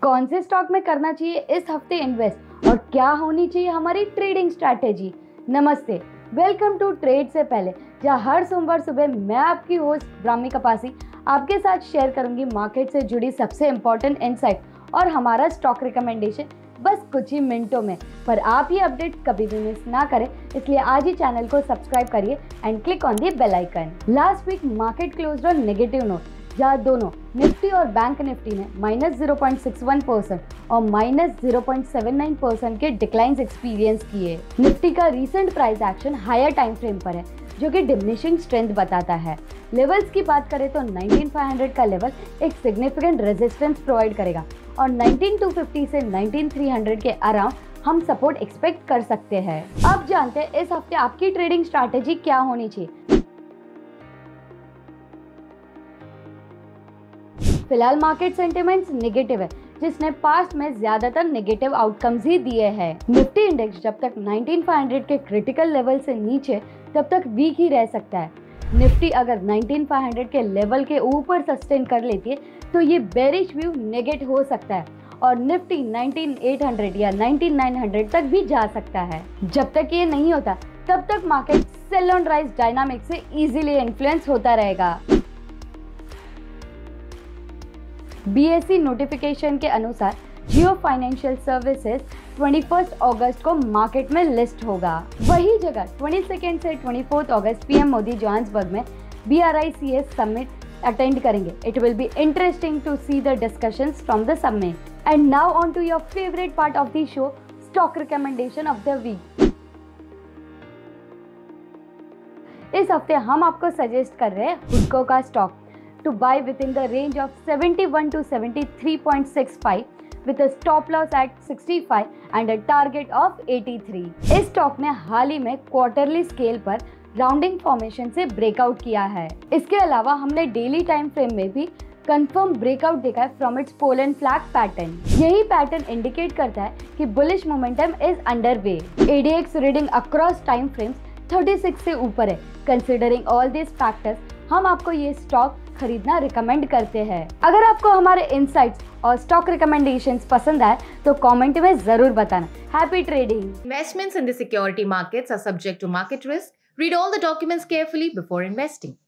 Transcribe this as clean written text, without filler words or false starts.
कौन से स्टॉक में करना चाहिए इस हफ्ते इन्वेस्ट और क्या होनी चाहिए हमारी ट्रेडिंग स्ट्रैटेजी। नमस्ते, वेलकम टू ट्रेड से पहले, जहां हर सोमवार सुबह मैं आपकी होस्ट ब्राह्मी कपासी आपके साथ शेयर करूंगी मार्केट से जुड़ी सबसे इम्पोर्टेंट इनसाइट और हमारा स्टॉक रिकमेंडेशन बस कुछ ही मिनटों में। पर आप ये अपडेट कभी भी मिस ना करें, इसलिए आज ही चैनल को सब्सक्राइब करिए and click on the bell icon. Last week market closed on negative note, जहाँ दोनों निफ्टी और बैंक निफ्टी ने -0.61% और -0.79% के डिक्लाइंस एक्सपीरियंस किए। निफ्टी का recent price action higher time frame पर है, जो कि डिमिनिशिंग स्ट्रेंथ बताता है। लेवल्स की बात करें तो 19500 का लेवल एक सिग्निफिकेंट रेजिस्टेंस प्रोवाइड करेगा और 19250 से 19300 के अराउंड हम सपोर्ट एक्सपेक्ट कर सकते हैं। अब जानते हैं इस हफ्ते आपकी ट्रेडिंग स्ट्रैटेजी क्या होनी चाहिए। फिलहाल मार्केट सेंटिमेंट्स नेगेटिव है, जिसने पास्ट में ज्यादातर नेगेटिव आउटकम्स ही दिए हैं। निफ्टी इंडेक्स जब तक 19500 के क्रिटिकल लेवल से नीचे तब तक वीक ही रह सकता है। निफ्टी अगर 19500 के लेवल के ऊपर सस्टेन कर लेती है तो ये बेरिश व्यू नेगेट हो सकता है और निफ्टी 19800 या 19900 तक भी जा सकता है। जब तक ये नहीं होता तब तक market sell on rise dynamic से इजीली इन्फ्लुएंस होता रहेगा। BSE नोटिफिकेशन के अनुसार जियो फाइनेंशियल सर्विसेज 21 अगस्त को मार्केट में लिस्ट होगा। वही जगह 22 से 24 अगस्त PM मोदी जोहान्सबर्ग में BRICS समिट अटेंड करेंगे। It will be interesting to see the discussions from the summit. And now on to your favourite part of the show, stock recommendation of the week. इस हफ्ते हम आपको suggest कर रहे हैं हुडको का stock to buy within the range of 71 to 73.65 with a stop loss at 65 and a target of 83। इस स्टॉक ने हाल ही में क्वार्टरली स्केल पर राउंडिंग फॉर्मेशन से ब्रेकआउट किया है। इसके अलावा हमने डेली टाइम फ्रेम में भी कंफर्म ब्रेकआउट देखा है from its pole and flag pattern. यही पैटर्न इंडिकेट करता है कि bullish momentum is under way. ADX reading across time frames 36 से ऊपर है। कंसिडरिंग ऑल दिस फैक्टर्स, हम आपको ये स्टॉक खरीदना रिकमेंड करते हैं। अगर आपको हमारे इनसाइट्स और स्टॉक रिकमेंडेशंस पसंद आए तो कमेंट में जरूर बताना। Happy trading. Investments in the security markets are subject to market risk. Read all the documents carefully before investing.